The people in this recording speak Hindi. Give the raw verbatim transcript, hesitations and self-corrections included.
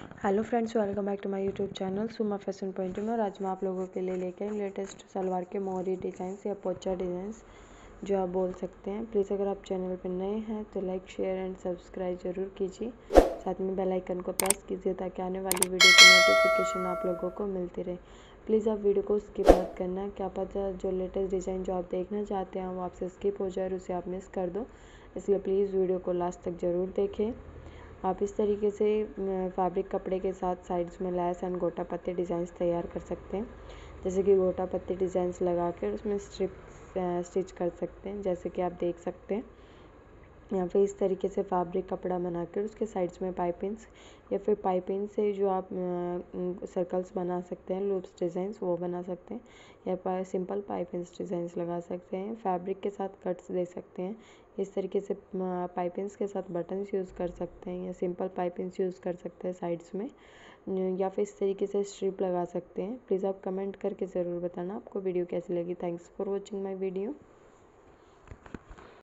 Hello friends, welcome back to my YouTube channel Suma fashion point में। और आज मैं आप लोगों के लिए लेके आई लेटेस्ट सलवार के मोहरी डिज़ाइंस या पोचा डिज़ाइंस जो आप बोल सकते हैं। प्लीज़ अगर आप चैनल पर नए हैं तो लाइक शेयर एंड सब्सक्राइब ज़रूर कीजिए। साथ में बेल आइकन को प्रेस कीजिए ताकि आने वाली वीडियो की नोटिफिकेशन आप लोगों को मिलती रहे। प्लीज़ आप वीडियो को स्किप मत करना, क्या पता जो लेटेस्ट डिज़ाइन जो आप देखना चाहते हैं वो आपसे स्किप हो जाए और उसे आप मिस कर दो। इसलिए प्लीज़ वीडियो को लास्ट तक ज़रूर देखें। आप इस तरीके से फैब्रिक कपड़े के साथ साइड्स में लैस एंड गोटा पत्ती डिज़ाइंस तैयार कर सकते हैं। जैसे कि गोटा पत्ती डिज़ाइंस लगा कर उसमें स्ट्रिप स्टिच कर सकते हैं, जैसे कि आप देख सकते हैं। या फिर इस तरीके से फैब्रिक कपड़ा बनाकर उसके साइड्स में पाइपिंग्स या फिर पाइपिंग से जो आप सर्कल्स बना सकते हैं, लूप्स डिज़ाइंस वो बना सकते हैं, या पा, सिंपल पाइपिंग्स डिज़ाइंस लगा सकते हैं। फैब्रिक के साथ कट्स दे सकते हैं। इस तरीके से पाइपिंग्स के साथ बटन्स यूज़ कर सकते हैं या सिंपल पाइपिंग्स यूज़ कर सकते हैं साइड्स में, या फिर इस तरीके से स्ट्रिप लगा सकते हैं। प्लीज़ आप कमेंट करके ज़रूर बताना आपको वीडियो कैसी लगी। Thanks for watching my video.